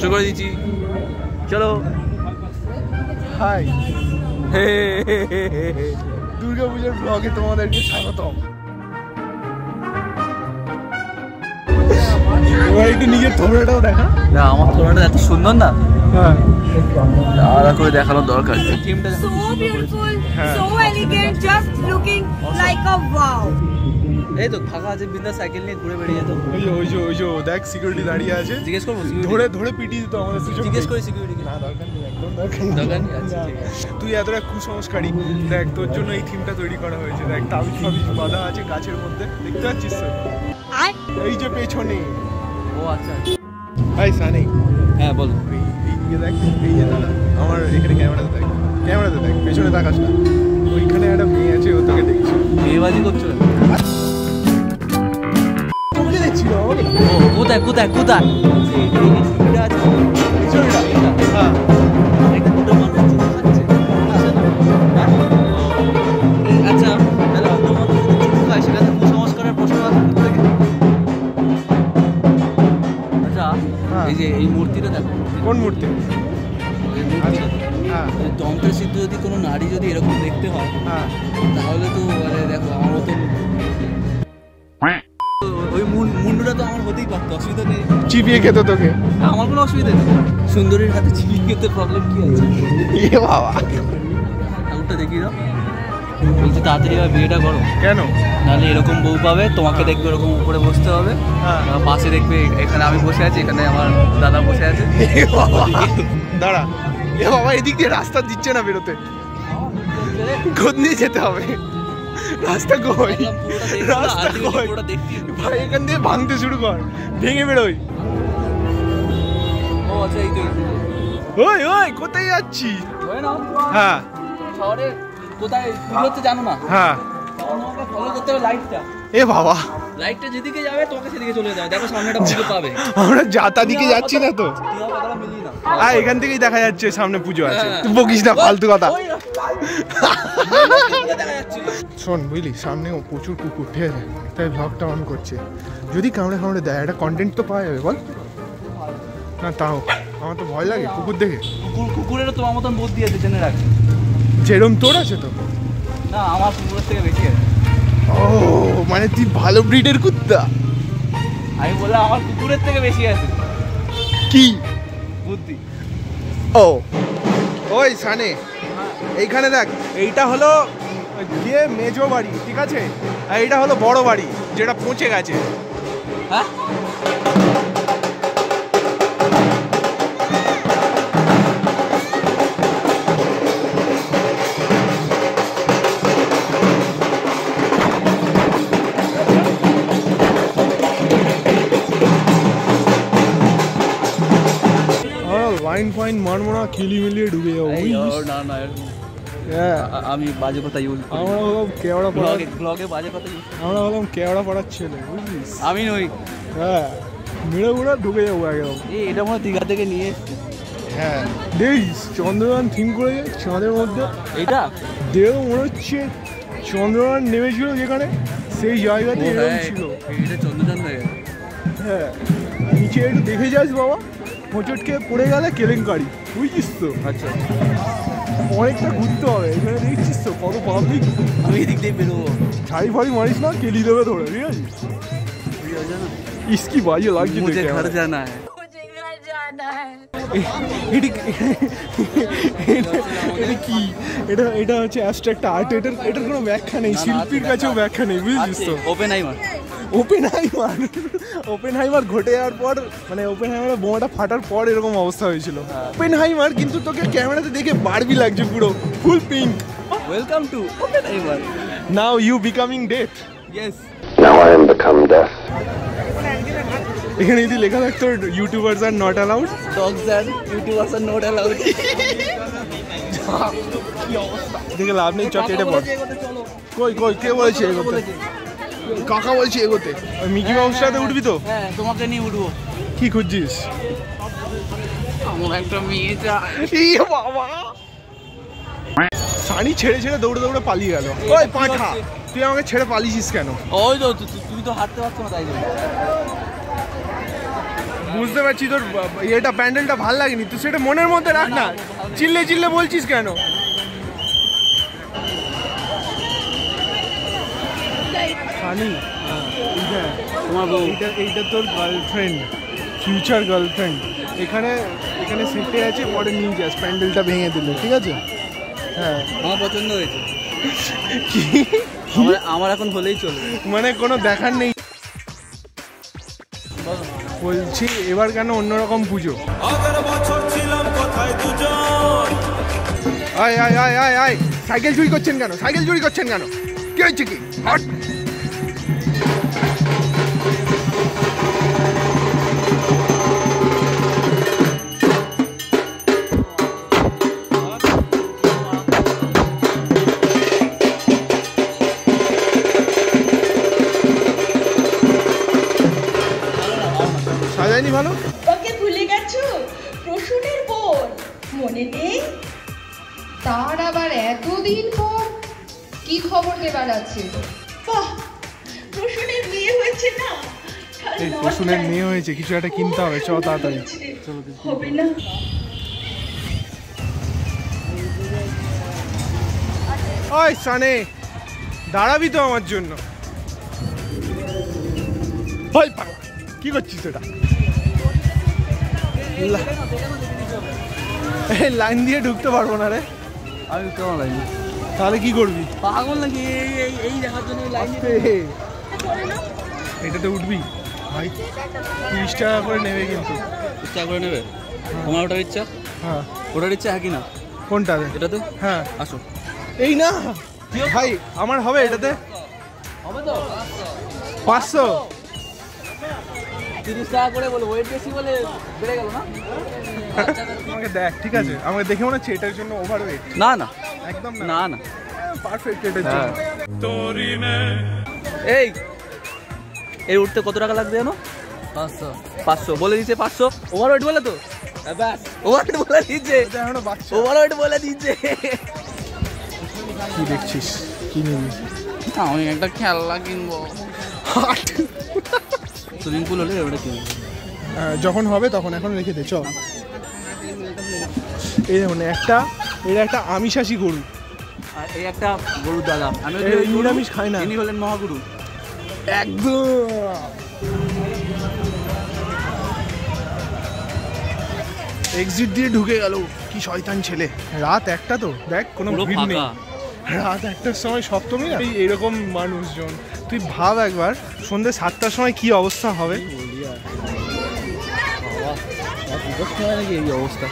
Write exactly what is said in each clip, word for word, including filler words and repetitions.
শুরু করে দিচ্ছি, চলো। হাই, দুর্গা পূজার ব্লগে তোমাদেরকে স্বাগতম। এবার একটু নিজের থোড়াটাও দেখা। না, আমার থোড়াটা এত সুন্দর না, হ্যাঁ আলাদা করে দেখানোর দরকার। টিমটা so beautiful, so elegant, just looking like a wow. এই তো ফাঁকা আছে, বিন্দা সাইকেল নিয়ে ঘুরে বেরিয়ে যেত। ওই যে ওই যে ওই যে দেখ সিকিউরিটি দাঁড়িয়ে আছে, জিজ্ঞেস করবো ধরে ধরে পিটিয়ে দিত আমাদের। জিজ্ঞেস করি সিকিউরিটি। না দরকার নেই, একদম দরকার দরকার নেই। নেই, আচ্ছা ঠিক আছে। তুই এতটা কুসংস্কারী, দেখ তোর জন্য এই থিমটা তৈরি করা হয়েছে। দেখ তাবিজ ফাবিজ বাঁধা আছে গাছের মধ্যে, দেখতে পাচ্ছিস তো? এই যে পেছনে। ও আচ্ছা, হাই সানি। হ্যাঁ বল। এইদিকে দেখ, এই যে দাদা আমার এখানে ক্যামেরাতে দেখ, ক্যামেরাতে দেখ, পেছনে তাকাস না। ওইখানে একটা মেয়ে আছে, ও তোকে দেখছে। মেয়েবাজি করছো? তোকে দেখছিল আমাকে। ও কোথায় কোথায় কোথায়? হ্যাঁ আচ্ছা, তাহলে অন্য মানুষ যদি চুমু খায় সেখানে কুসংস্কারের প্রশ্ন আছে থেকে। আচ্ছা, এই যে এই মূর্তিটা দেখো। কোন মূর্তি? হ্যাঁ, যন্ত্রের সিদ্ধ যদি কোনো নারী যদি এরকম দেখতে হয়, হ্যাঁ তাহলে তো মানে দেখো আমার মতন ওই মুন্ডুটা তো আমার হতেই পারতো, অসুবিধা নেই। চিবিয়ে খেতো তোকে? আমার কোনো অসুবিধা নেই, সুন্দরীর হাতে চিবিয়ে খেতে প্রবলেম কি আছে? এ বাবা, ঠাকুরটা দেখি দাও। বলছি তাড়াতাড়ি আর বিয়েটা করো। কেন? নাহলে এরকম বউ পাবে, তোমাকে দেখবে এরকম উপরে বসতে হবে, পাশে দেখবে এখানে আমি বসে আছি, এখানে আমার দাদা বসে আছে। দাঁড়া, এ বাবা এদিক দিয়ে রাস্তা দিচ্ছে না বেরোতে, খোঁজ নিয়ে যেতে হবে। রাস্তা কই? রাস্তা কই ভাই? এখান দিয়ে ভাঙতে শুরু কর, ভেঙে বেরোই। ও আচ্ছা, এই তো ওই ওই কোথায় যাচ্ছি? হ্যাঁ শহরে কোথায় পুজোতে জানো না? হ্যাঁ, ফলো করতে হবে লাইটটা। এ বাবা, লাইটটা যেদিকে যাবে তোমাকে সেদিকে চলে যাবে। দেখো সামনে একটা পুজো পাবে। আমরা যাতা দিকে যাচ্ছি না তো? আর এখান থেকেই দেখা যাচ্ছে সামনে পুজো আছে। তুই বকিস না ফালতু কথা। শোন বুঝলি, সামনেও প্রচুর কুকুর, ঠিক আছে? তাই ব্লগটা অন করছে। যদি কামড়ে কামড়ে দেয়, একটা কন্টেন্ট তো পাওয়া যাবে বল না? তাও আমার তো ভয় লাগে কুকুর দেখে। কুকুর কুকুরেরও তোমার মতন বুদ্ধি আছে, জেনে রাখ। যেরম তোর আছে তো? না, আমার কুকুরের থেকে বেশি আছে। ও মানে তুই ভালো ব্রিডের কুত্তা? আমি বললাম আমার কুকুরের থেকে বেশি আছে কি বুদ্ধি। ও ওই সানে, এইখানে দেখ, এইটা হলো গিয়ে মেজো বাড়ি, ঠিক আছে? আর এইটা হলো বড় বাড়ি, যেটা পচে গেছে। হ্যাঁ, লাইন ফাইন মারবো না, খিলি মিলিয়ে ডুবে যাবো। না না, আমি বাজে কথা ইউজ করি। আমরা হলাম কেওড়া পাড়া, ব্লগে বাজে কথা ইউজ। আমরা হলাম কেওড়া পাড়ার ছেলে, বুঝলিস? আমি নই। হ্যাঁ, মেরে গুঁড়া ঢুকে যাবো একদম। এই এটা মনে দীঘা থেকে নিয়ে এসছে। হ্যাঁ দেখিস, চন্দ্রযান থিম করে যায় চাঁদের মধ্যে। এইটা দেখো মনে হচ্ছে চন্দ্রযান নেমেছিল যেখানে, সেই জায়গাতে এরকম ছিল। এটা চন্দ্রযান হয়ে গেছে। হ্যাঁ, নিচে একটু দেখে যাস বাবা, হোঁচটকে পড়ে গেলে কেলেঙ্কারি, বুঝছিস তো? আচ্ছা, অনেকটা ঘুরতে হবে। এখানে দেখছিস তো কত পাবলিক। আমি এদিক দিয়ে বেরোবো। ছাই ফাড়ি মারিস না, কেলি দেবে ধরে, ঠিক আছে? ইসকি বাজে লাগছে মুঝে দেখে। ঘর জানা है। এটা কি? এটা এটা হচ্ছে অ্যাবস্ট্রাক্ট আর্ট। এটার এটার কোনো ব্যাখ্যা নেই, শিল্পীর কাছেও ব্যাখ্যা নেই, বুঝছিস তো? Oppenheimer Oppenheimer Oppenheimer ঘটে যাওয়ার পর, মানে ওপেন হাইমারের বোমাটা ফাটার পর এরকম অবস্থা হয়েছিল। ওপেন হাইমার কিন্তু তোকে ক্যামেরাতে দেখে বারবি লাগছে, পুরো full pink. Welcome to Oppenheimer. Now you becoming death. Yes, now I am become death. এখানে যদি লেখা থাকতো YouTubers are not allowed, dogs are YouTubers are not allowed. দেখে লাভ নেই, চক কেটে পড়। কই কই কে বলেছে এগোতে? কাকা বলছি এগোতে। মিকি মাউসটাতে উঠবি তো? হ্যাঁ, তোমাকে নিয়ে উঠবো। কি খুঁজছিস? আমার একটা মেয়ে চাই। বাবা, সানি ছেড়ে ছেড়ে দৌড়ে দৌড়ে পালিয়ে গেল। ওই পাঁঠা, তুই আমাকে ছেড়ে পালিয়েছিস কেন? ওই তো তুমি তো হাঁটতে পারছো না, তাই জন্য। বুঝতে পারছি তোর এটা প্যান্ডেলটা ভাল লাগেনি, তুই সেটা মনের মধ্যে রাখ না, চিল্লে চিল্লে বলছিস কেন? ফানি তোমার বউ, এইটা এইটা তোর গার্লফ্রেন্ড, ফিউচার গার্লফ্রেন্ড। এখানে এখানে সিটে আছে, পরে নিয়ে যাস, প্যান্ডেলটা ভেঙে দিলে, ঠিক আছে? হ্যাঁ আমার পছন্দ হয়েছে। কি আমার এখন হলেই চলবে, মানে কোনো দেখার নেই। বলছি এবার কেন অন্যরকম পুজো? আয় আয় আয় আয় আয়, সাইকেল চুরি করছেন কেন? সাইকেল চুরি করছেন কেন? কি হচ্ছে কি? সাজায়নি ভালো? ওকে ভুলে গেছো? প্রসূনের বোন মনে নেই? তার আবার এতদিন পর কি খবর দেবার আছে? বাহ, প্রসূনের মেয়ে হয়েছে না? এই প্রসূনের মেয়ে হয়েছে, কিছু একটা কিনতে হবে, চ তাড়াতাড়ি। হবে না? ওই সানে, দাঁড়াবি তো আমার জন্য? ভাই কি করছিস এটা? এই লাইন দিয়ে ঢুকতে পারবো না রে। আমি ঢুকতে পারবো না। তাহলে কি করবি? পাগল নাকি এই দেখার জন্য লাইন? এটাতে উঠবি ভাই, তিরিশ টাকা করে নেবে কিন্তু। তিরিশ টাকা করে নেবে? তোমার ওটার ইচ্ছা? হ্যাঁ ওটার ইচ্ছা, হ্যাঁ কি না? কোনটাতে? এটাতে? হ্যাঁ আসো। এই না ভাই, আমার হবে এটাতে হবে তো পাঁচশো। তিরিশ টাকা করে বলে ওয়েট বেশি বলে বেড়ে গেল না? আমাকে দেখ, ঠিক আছে? আমাকে দেখে মনে হচ্ছে এটার জন্য ওভার ওয়েট। না না একদম না না, পারফেক্ট এটার জন্য। এই এই উঠতে কত টাকা লাগবে জানো? পাঁচশো। পাঁচশো বলে দিচ্ছে, পাঁচশো। ওভার ওয়েট বলে তো ব্যাস, ওভার ওয়েট বলে দিচ্ছে, এখনো বাচ্চা। ওভার ওয়েট বলে দিচ্ছে। কি দেখছিস? কি নিবি? আমি একটা খেলনা কিনবো। সুইমিং পুল হলে ওটা কিনবো যখন হবে তখন, এখন রেখে দে। চ এই দেখুন, একটা এর একটা আমিষাসী গরু, আর এই একটা গরু দাদা। আমি নিরামিষ খাই না। ইনি হলেন মহাগুরু একদম। এক্সিট দিয়ে ঢুকে গেল, কি শয়তান ছেলে। রাত একটা তো, দেখ কোনো ভিড় নেই। রাত একটার সময় সপ্তমী না, এরকম মানুষজন, তুই ভাব একবার সন্ধ্যে সাতটার সময় কি অবস্থা হবে। এই অবস্থা।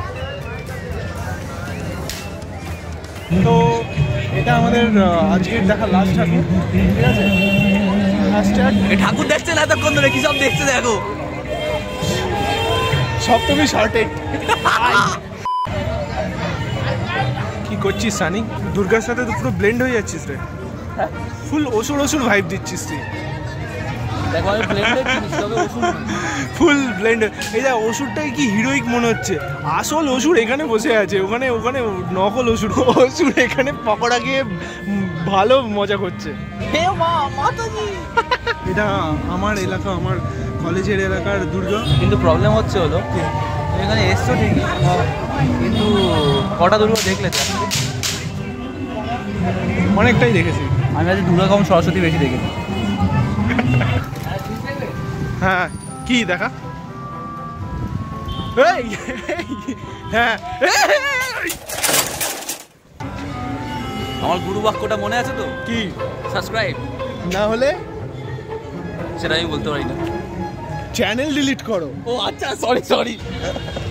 তো এটা আমাদের আজকের দেখা লাস্ট ঠাকুর, ঠিক আছে? ঠাকুর দেখছে না এতক্ষণ ধরে, কি সব দেখছে দেখো। সপ্তমী শর্টেড। কি করছিস সানি? দুর্গার সাথে তো পুরো ব্লেন্ড হয়ে যাচ্ছিস রে, ফুল অসুর অসুর ভাইব দিচ্ছিস তুই। দেখো আমি ব্লেন্ডেড জিনিস, তবে অসুর না। Full blend. এই যা অসুরটাই কি হিরোইক মনে হচ্ছে। আসল অসুর এখানে বসে আছে, ওখানে ওখানে নকল অসুর। অসুর এখানে পকোড়া খেয়ে ভালো মজা করছে। হে মা, মাতাজি। এটা আমার এলাকা, আমার কলেজের এলাকার দুর্গা। কিন্তু প্রবলেম হচ্ছে হলো এখানে এসছো ঠিকই, কিন্তু কটা দুর্গা দেখলে? অনেকটাই দেখেছি আমি আজ দুর্গা কম সরস্বতী বেশি দেখেছি। হ্যাঁ কি দেখা? হ্যাঁ আমার গুরু বাক্যটা মনে আছে তো? কি? সাবস্ক্রাইব না হলে সেটা আমি বলতে পারি না। চ্যানেল ডিলিট করো। ও আচ্ছা, সরি সরি।